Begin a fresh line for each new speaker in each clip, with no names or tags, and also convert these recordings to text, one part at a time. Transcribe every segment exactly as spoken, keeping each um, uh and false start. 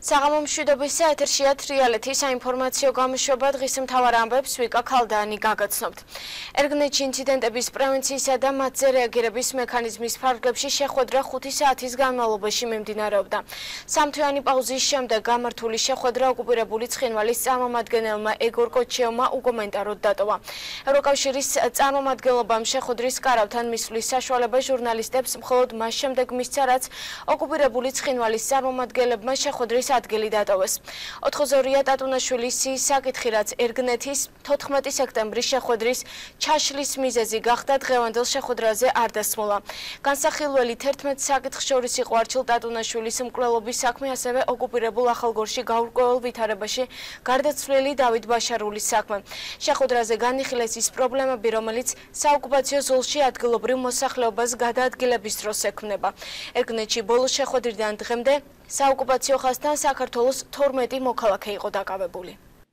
საღამო მშვიდობისა ეთერშია თრიალეთი საინფორმაციო გამოშვება დღის მთავარ ამბებს ვიკა ქალდანი გაგაცნობთ. ერგნეთში ინციდენტების პრევენციისა და მათზე რეაგირების მექანიზმის ფარგლებში შეხვედრა ხუთი საათის განმავლობაში მიმდინარეობდა. სამთვიანი პაუზის შემდეგ გამართული შეხვედრა ოკუპირებული ცხინვალის წარმომადგენელმა ეგორ კოჩიოვმა უკომენტაროდ დატოვა. ევროკავშირის წარმომადგენლობამ შეხვედრის კარავთან მისვლის საშუალება ჟურნალისტებს მხოლოდ მას შემდეგ მისცა, რაც ოკუპირებული ცხინვალის წარმომადგენლებმა შეხვედრის ადგილი დატოვეს. ოთხზორია ტატუნაშვილის საკითხი, რაც ერგნეთის თოთხმეტი სექტემბრის შეხვედრის ჩაშლის მიზეზი გახდა, დღევანდელ შეხვედრაზე არ დასმულა. განსახილველი თერთმეტ საკითხს შორის იყო არჩილ ტატუნაშვილის მკვლელობის საქმე, ასევე ოკუპირებულ ახალგორში გაურკვეველ ვითარებაში გარდაცვლილი დავით ბაშარულის საქმე. შეხვედრაზე განიხილეს ის პრობლემები, რომელიც საოკუპაციო ზოლში ადგილობრივ მოსახლეობას გადაადგილების დროს ექმნება. ერგნეთში ბოლო შეხვედრიდან დღემდე საოკუპაციო ხაზთან საქართველოს თორმეტი მოქალაქე იყო დაკავებული.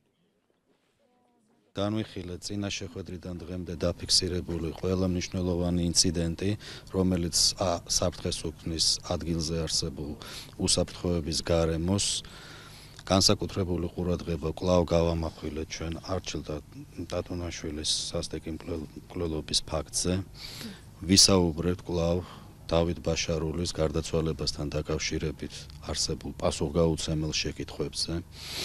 განვიხილეთ წინა შეხვედრიდან დღემდე დაფიქსირებული ყველა მნიშვნელოვანი ინციდენტი, რომელიც საფრთხეს უქმნის ადგილზე არსებულ უსაფრთხოების გარემოს. განსაკუთრებული ყურადღება კვლავ გავამახვილეთ ჩვენ არჩილ ტატუნაშვილის სასტიკი მკვლელობის ფაქტზე. ვისაუბრეთ კვლავ დავით ბაშარულის გარდაცვალებასთან დაკავშირებით არსებულ პასუხგაუცემელ შეკითხვებზე.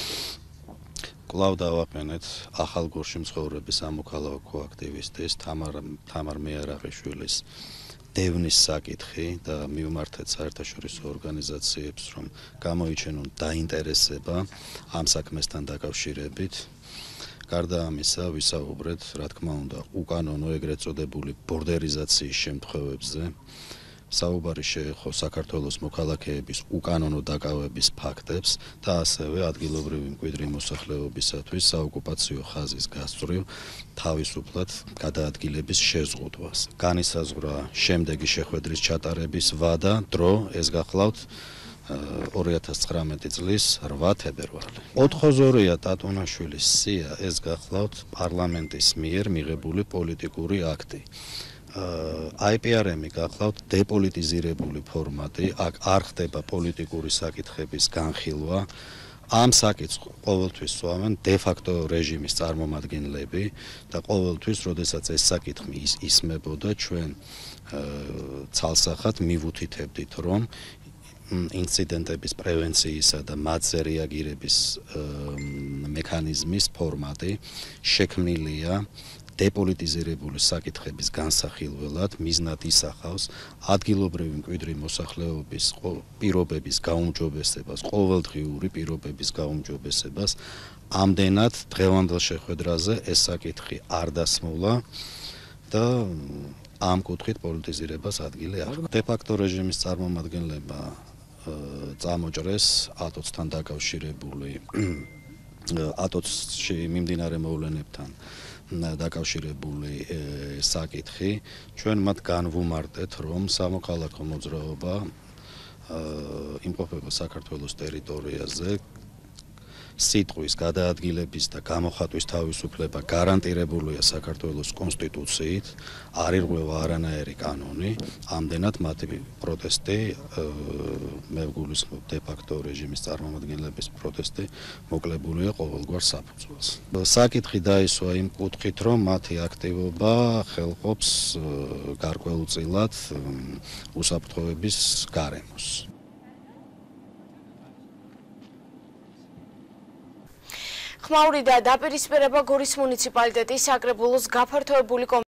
კვლავ დავაყენეთ ახალგორში მცხოვრების სამოქალაქო აქტივისტის თამარ მეარაღიშვილის დევნის საკითხი და მივმართეთ საერთაშორისო ორგანიზაციებს, რომ გამოიჩენონ დაინტერესება ამ საქმესთან დაკავშირებით. გარდა ამისა, ვისაუბრეთ, რა თქმა უნდა, უკანონო ეგრეთ წოდებული ბორდერიზაციის შემთხვევებზე. საუბარი შეეხო საქართველოს მოქალაქეების უკანონო დაკავების ფაქტებს და ასევე ადგილობრივი მკვიდრი მოსახლეობისათვის საოკუპაციო ხაზის გასწვრივ თავისუფლად გადაადგილების შეზღუდვას. განისაზღვრა შემდეგი შეხვედრის ჩატარების ვადა, დრო, ეს გახლავთ ორი ათას ცხრამეტი წლის რვა თებერვალი. ოთხზორია ტატუნაშვილის სია, ეს გახლავთ პარლამენტის მიერ მიღებული პოლიტიკური აქტი. აი პი არ ემი გახლავთ დეპოლიტიზირებული ფორმატი, აქ არ ხდება პოლიტიკური საკითხების განხილვა. ამ საკითხს ყოველთვის სვამენ დე-ფაქტო რეჟიმის წარმომადგენლები და ყოველთვის, როდესაც ეს საკითხი ისმებოდა, ჩვენ ცალსახად მივუთითებდით, რომ ინციდენტების პრევენციისა და მათზე რეაგირების მექანიზმის ფორმატი შექმნილია დეპოლიტიზირებული საკითხების განსახილველად, მიზნად ისახავს ადგილობრივი მკვიდრი მოსახლეობის პირობების გაუმჯობესებას, ყოველდღიური პირობების გაუმჯობესებას. ამდენად დღევანდელ შეხვედრაზე ეს საკითხი არ დასმულა და ამ კუთხით პოლიტიზირებას ადგილი არ აქვს. დე-ფაქტო რეჟიმის წარმომადგენლებმა წამოჭრეს ატოცთან დაკავშირებული ატოცში მიმდინარე მოვლენებთან დაკავშირებული საკითხი. ჩვენ მათ განვუმარტეთ, რომ სამოქალაქო მოძრაობა იმყოფება საქართველოს ტერიტორიაზე. სიტყვის გადაადგილების და გამოხატვის თავისუფლება გარანტირებულია საქართველოს კონსტიტუციით, არ ირღვევა არანაირი კანონი. ამდენად მათი პროტესტი, მე ვგულისხმობ დე-ფაქტო რეჟიმის წარმომადგენლების პროტესტი, მოკლებულია ყოველგვარ საფუძველს. საკითხი დაისვა იმ კუთხით, რომ მათი აქტივობა ხელყოფს გარკვეულწილად უსაფრთხოების გარემოს.
ხმაური და დაპირისპირება გორის მუნიციპალიტეტის საკრებულოს გაფართოებული